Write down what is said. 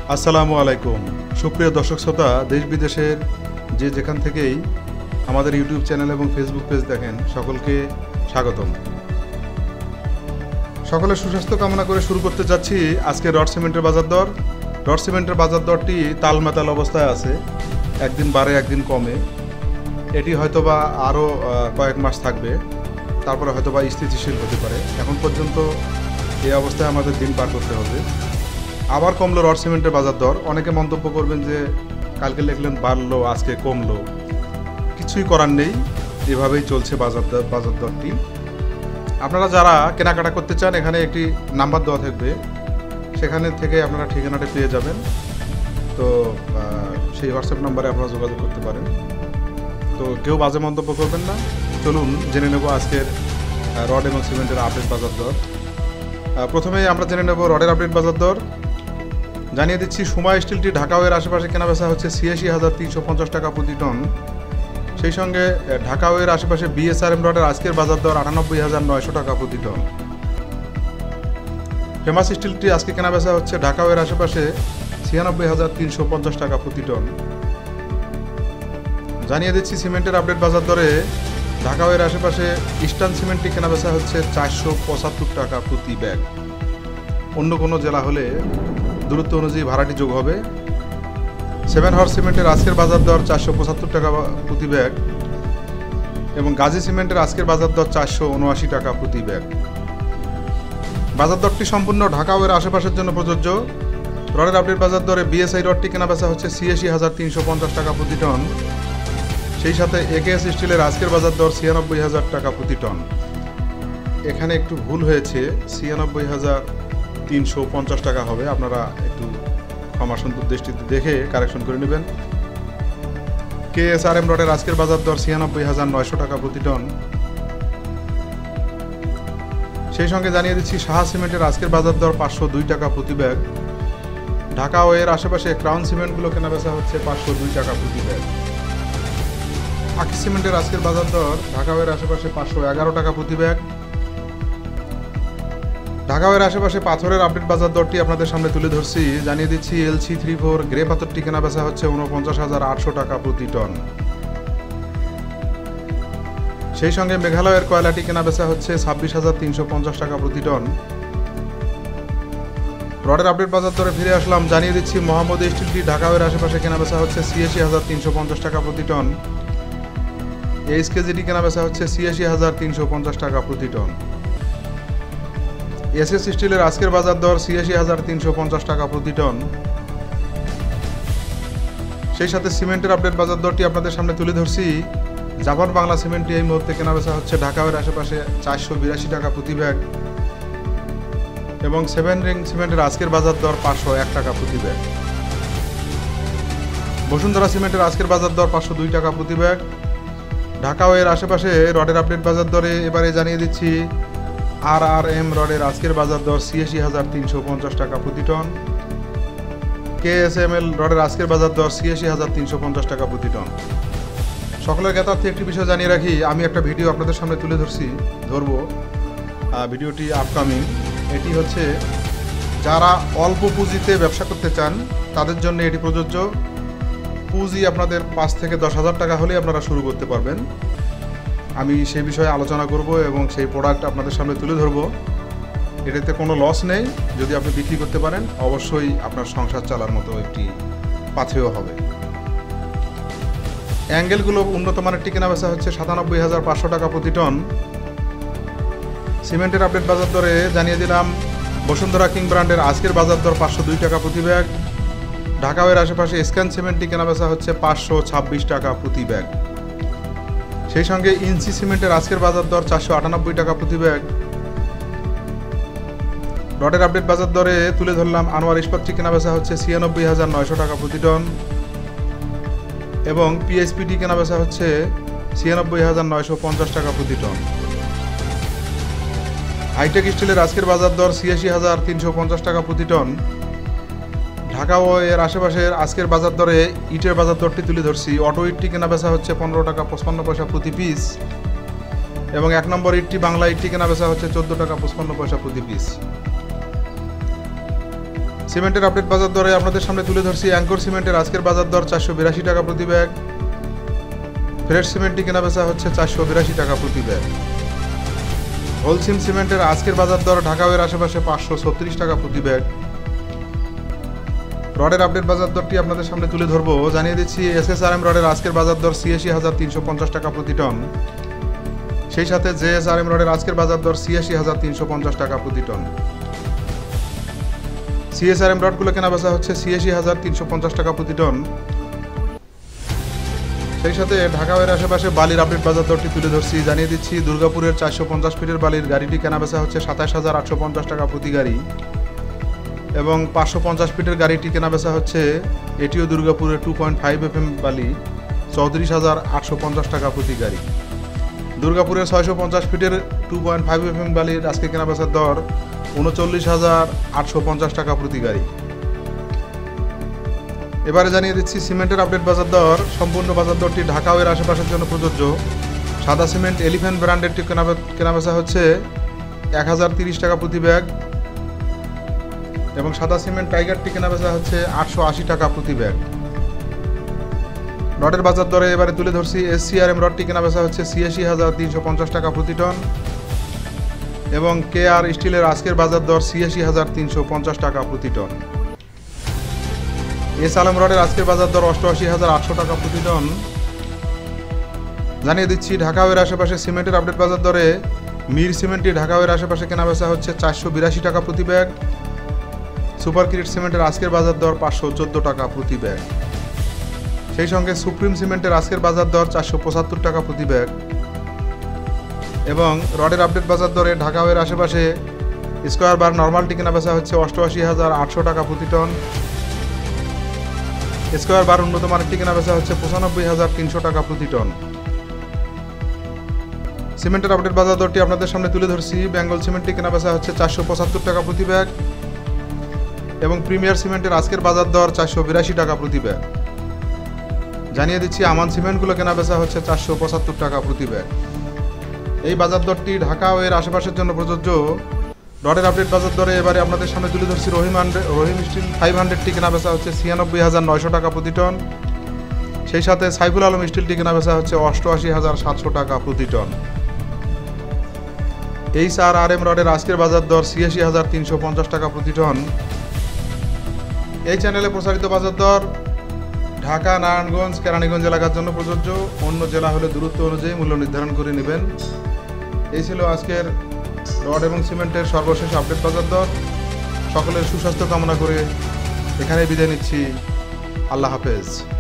আসসালামু আলাইকুম সুপ্রিয় দর্শক শ্রোতা, দেশ বিদেশের যে যেখান থেকেই আমাদের ইউটিউব চ্যানেল এবং ফেসবুক পেজ দেখেন, সকলকে স্বাগতম। সকলের সুস্বাস্থ্য কামনা করে শুরু করতে যাচ্ছি আজকে রড সিমেন্টের বাজার দর। রড সিমেন্টের বাজার দরটি তালমেতাল অবস্থায় আছে, একদিন বাড়ে একদিন কমে। এটি হয়তোবা আরও কয়েক মাস থাকবে, তারপরে হয়তোবা স্থিতিশীল হতে পারে। এখন পর্যন্ত এই অবস্থায় আমাদের দিন পার করতে হবে। আবার কমলো রড সিমেন্টের বাজার দর। অনেকে মন্তব্য করবেন যে কালকে লিখলেন বাড়লো, আজকে কমলো। কিছুই করার নেই, এভাবেই চলছে বাজার দরটি। আপনারা যারা কেনাকাটা করতে চান, এখানে একটি নাম্বার দেওয়া থাকবে, সেখানে থেকে আপনারা ঠিকানাটা পেয়ে যাবেন। তো সেই হোয়াটসঅ্যাপ নাম্বারে আপনারা যোগাযোগ করতে পারেন। তো কেউ বাজে মন্তব্য করবেন না। চলুন জেনে নেব আজকের রড এবং সিমেন্টের আপডেট বাজার দর। প্রথমেই আমরা জেনে নেব রডের আপডেট বাজার দর। জানিয়ে দিচ্ছি, সুমা স্টিলটি ঢাকাওয়ের আশেপাশে কেনাবেচা হচ্ছে ৮৬,৩৫০ টাকা প্রতি টন। সেই সঙ্গে ঢাকাওয়ের আশেপাশে বিএসআরএম রডের আজকের বাজার দর ৯৮,৯০০ টাকা প্রতি টন। ফেমাস স্টিলটি আজকে কেনাবেচা হচ্ছে ঢাকাওয়ের আশেপাশে ৯৬,৩৫০ টাকা প্রতি টন। জানিয়ে দিচ্ছি সিমেন্টের আপডেট বাজার দরে ঢাকাওয়ের আশেপাশে ইস্টার্ন সিমেন্টটি কেনাবেচা হচ্ছে ৪৭৫ টাকা প্রতি ব্যাগ। অন্য কোনো জেলা হলে দূরত্ব অনুযায়ী ভাড়াটি যোগ হবে। 7 হর্স সিমেন্টের আজকের বাজার দর ৪৭৫ টাকা প্রতি ব্যাগ এবং গাজী সিমেন্টের আজকের বাজার দর ৪৭৯ টাকা প্রতি ব্যাগ। বাজার দরটি সম্পূর্ণ ঢাকাওয়ের আশেপাশের জন্য প্রযোজ্য। রডের আপডেট বাজার দরে বিএসআই রডটি কেনাবেচা হচ্ছে ৮৬,৩৫০ টাকা প্রতি টন। সেই সাথে একেএস স্টিলের আজকের বাজার দর ৯৬,০০০ টাকা প্রতি টন। এখানে একটু ভুল হয়েছে, ৯৬,৩৫০ টাকা হবে। আপনারা একটু ক্ষমা সুন্দর দৃষ্টিতে দেখে কারেকশন করে নেবেন। কেএসআরএম রডের আজকের বাজার দর ৯৬,৯০০ টাকা প্রতি টন। সেই সঙ্গে জানিয়ে দিচ্ছি, সাহা সিমেন্টের আজকের বাজার দর ৫০২ টাকা প্রতি ব্যাগ। ঢাকা ও এর আশেপাশে ক্রাউন সিমেন্টগুলো কেনাবেচা হচ্ছে ৫০২ টাকা প্রতি ব্যাগ। আকি সিমেন্টের আজকের বাজার দর ঢাকা ও এর আশেপাশে ৫১১ টাকা প্রতি ব্যাগ। ঢাকাওয়ের আশেপাশে পাথরের আপডেট বাজার দরটি আপনাদের সামনে তুলে ধরছি। জানিয়ে দিচ্ছি, LC34 গ্রে পাথরটি কেনাবেচা হচ্ছে ৪৯,৮০০ টাকা প্রতি টন। সেই সঙ্গে মেঘালয়ের কয়লাটি কেনাবেচা হচ্ছে ২৬,৩৫০ টাকা প্রতি টন। রডের আপডেট বাজার দরে ফিরে আসলাম। জানিয়ে দিচ্ছি, মোহাম্মদ স্টিলটি ঢাকাওয়ের আশেপাশে কেনাবেচা হচ্ছে ৮৬,৩৫০ টাকা প্রতি টন। এইচকেজিটি কেনাবেচা হচ্ছে ৮৬,৩৫০ টাকা প্রতি টন। এসএস স্টিলের আজকের বাজার দর ৮৬,৩৫০ টাকা প্রতি টন। সেই সাথে সিমেন্টের আপডেট বাজার দরটি আপনাদের সামনে তুলে ধরছি। জাপান বাংলা সিমেন্টটি এই মুহূর্তে কেনাবেচা হচ্ছে ঢাকাওয়ের আশেপাশে ৪৮২ টাকা প্রতি ব্যাগ এবং 7 রিং সিমেন্টের আজকের বাজার দর ৫০১ টাকা প্রতি ব্যাগ। বসুন্ধরা সিমেন্টের আজকের বাজার দর ৫০২ টাকা প্রতি ব্যাগ। ঢাকাওয়ের আশেপাশে রডের আপডেট বাজার দরে এবারে জানিয়ে দিচ্ছি, RRM রডের আজকের বাজার দর ৮৬,৩৫০ টাকা প্রতি টন। KSML রডের আজকের বাজার দর ৮৬,৩৫০ টাকা প্রতি টন। সকলের জ্ঞাতার্থে একটি বিষয় জানিয়ে রাখি, আমি একটা ভিডিও আপনাদের সামনে তুলে ধরবো। ভিডিওটি আপকামিং। এটি হচ্ছে যারা অল্প পুঁজিতে ব্যবসা করতে চান তাদের জন্য এটি প্রযোজ্য। পুঁজি আপনাদের ৫ থেকে ১০,০০০ টাকা হলে আপনারা শুরু করতে পারবেন। আমি সেই বিষয়ে আলোচনা করব এবং সেই প্রোডাক্ট আপনাদের সামনে তুলে ধরব। এটাতে কোনো লস নেই। যদি আপনি বিক্রি করতে পারেন, অবশ্যই আপনার সংসার চালার মতো একটি পাথেয় হবে। অ্যাঙ্গেলগুলো উন্নত মানেরটি কেনাবেচা হচ্ছে ৯৭,৫০০ টাকা প্রতি টন। সিমেন্টের আপডেট বাজার দরে জানিয়ে দিলাম, বসুন্ধরা কিং ব্র্যান্ডের আজকের বাজার দর ৫০২ টাকা প্রতি ব্যাগ। ঢাকাওয়ের আশেপাশে স্ক্যান সিমেন্টটি কেনাবেচা হচ্ছে ৫২৬ টাকা প্রতি ব্যাগ। সেই সঙ্গে ইঞ্চি সিমেন্টের আজকের বাজার দর ৪৯৮ টাকা প্রতি ব্যাগ। রডের আপডেট বাজার দরে তুলে ধরলাম, আনোয়ার ইস্পাতটি কেনাবেচা হচ্ছে ৯৬,৯০০ টাকা প্রতি টন এবং পিএসপিটি কেনাবেচা হচ্ছে ৯৬,৯৫০ টাকা প্রতি টন। হাইটেক স্টিলের আজকের বাজার দর ৮৬,৩৫০ টাকা প্রতি টন। ঢাকা ও এর আশেপাশের আজকের বাজার দরে ইটের বাজার দরটি তুলে ধরছি। অটো ইটটি কেনাবেচা হচ্ছে ১৫ টাকা ৫৫ পয়সা প্রতি পিস এবং ১ নম্বর ইটটি বাংলা ইটটি কেনাবেচা হচ্ছে ১৪ টাকা ৫৫ পয়সা প্রতি পিস। সিমেন্টের আপডেট বাজার দরে আপনাদের সামনে তুলে ধরছি অ্যাঙ্কর সিমেন্টের আজকের বাজার দর 482 টাকা প্রতি ব্যাগ। ফ্রেশ সিমেন্টটি কেনা বেচা হচ্ছে 482 টাকা প্রতি ব্যাগ। হোলসিম সিমেন্টের আজকের বাজার দর ঢাকাওয়ের আশেপাশে 536 টাকা প্রতি ব্যাগ। রডের আপডেট বাজার দরটি আপনাদের সামনে তুলে ধরবো। জানিয়ে দিচ্ছি SSRM রডের আজকের বাজার দর ৮৬,৩৫০ টাকা প্রতি টন। সেই সাথে JSRM রডের আজকের বাজার দর ৮৬,৩৫০ টাকা প্রতি টন। CSRM রডগুলো কেনা বেচা হচ্ছে ৮৬,৩৫০ টাকা প্রতি টন। সেই সাথে ঢাকাওয়ের আশেপাশে বালির আপডেট বাজার দরটি তুলে ধরছি। জানিয়ে দিচ্ছি দুর্গাপুরের 450 ফিটের বালির গাড়িটি কেনা বেচা হচ্ছে ২৭,৮৫০ টাকা প্রতি গাড়ি এবং 550 ফিটের গাড়িটি কেনা বেচা হচ্ছে এটিও দুর্গাপুরের 2.5 FM বালি 34,850 টাকা প্রতি গাড়ি। দুর্গাপুরের 650 ফিটের 2.5 FM বালির আজকে কেনা বেচার দর 39,850 টাকা প্রতি গাড়ি। এবারে জানিয়ে দিচ্ছি সিমেন্টের আপডেট বাজার দর। সম্পূর্ণ বাজার দরটি ঢাকাওয়ের আশেপাশের জন্য প্রযোজ্য। সাদা সিমেন্ট এলিফ্যান্ট ব্র্যান্ডেরটি কেনা বেচা হচ্ছে 1,030 টাকা প্রতি ব্যাগ এবং সাদা সিমেন্ট টাইগারটি কেনা বেচা হচ্ছে 880 টাকা প্রতি ব্যাগ। রডের বাজার দরে এবারে তুলে ধরছি SCRM রডটি কেনা বেচা হচ্ছে ৮৬,৩৫০ টাকা প্রতি টন এবং KR স্টিলের আজকের বাজার দর ৮৬,৩৫০ টাকা প্রতি টন। SLM রডের আজকের বাজার দর ৮৮,৮০০ টাকা প্রতি টন। জানিয়ে দিচ্ছি ঢাকাওয়ের আশেপাশে সিমেন্টের আপডেট বাজার দরে মির সিমেন্টটি ঢাকাওয়ের আশেপাশে কেনা বেচা হচ্ছে 482 টাকা প্রতি ব্যাগ। সুপার ক্রিট সিমেন্টের আজকের বাজার দর 514 টাকা প্রতি ব্যাগ। সেই সঙ্গে সুপ্রিম সিমেন্টের আজকের বাজার দর 475 টাকা প্রতি ব্যাগ এবং রডের আপডেট বাজার দরে ঢাকাওয়ের আশেপাশে স্কোয়ার বার নর্মালটি কেনা বেচা হচ্ছে 88,800 টাকা প্রতি টন। স্কোয়ার বার উন্নত মানেরটি কেনা বেচা হচ্ছে 95,300 টাকা প্রতি টন। সিমেন্টের আপডেট বাজার দরটি আপনাদের সামনে তুলে ধরছি। বেঙ্গল সিমেন্টটি কেনা বেচা হচ্ছে 475 টাকা প্রতি ব্যাগ এবং প্রিমিয়ার সিমেন্টের আজকের বাজার দর 482 টাকা প্রতি ব্যাগ। জানিয়ে দিচ্ছি আমান সিমেন্টগুলো কেনা বেচা হচ্ছে 475 টাকা প্রতি ব্যাগ। এই বাজার দরটি ঢাকা ও এর আশেপাশের জন্য প্রযোজ্য। রডের আপডেট বাজার দরে এবারে আপনাদের সামনে তুলে ধরছি রহিম স্টিল 500টি কেনা বেচা হচ্ছে 96,900 টাকা প্রতি টন। সেই সাথে সাইফুল আলম স্টিলটি কেনা বেচা হচ্ছে 88,700 টাকা প্রতি টন। HRM রডের আজকের বাজার দর ৮৬,৩৫০ টাকা প্রতি টন। এই চ্যানেলে প্রচারিত বাজার দর ঢাকা, নারায়ণগঞ্জ, কেরানীগঞ্জ এলাকার জন্য প্রযোজ্য। অন্য জেলা হলে দূরত্ব অনুযায়ী মূল্য নির্ধারণ করে নেবেন। এই ছিল আজকের রড এবং সিমেন্টের সর্বশেষ আপডেট বাজার দর। সকলের সুস্বাস্থ্য কামনা করে এখানেই বিদায় নিচ্ছি। আল্লাহ হাফেজ।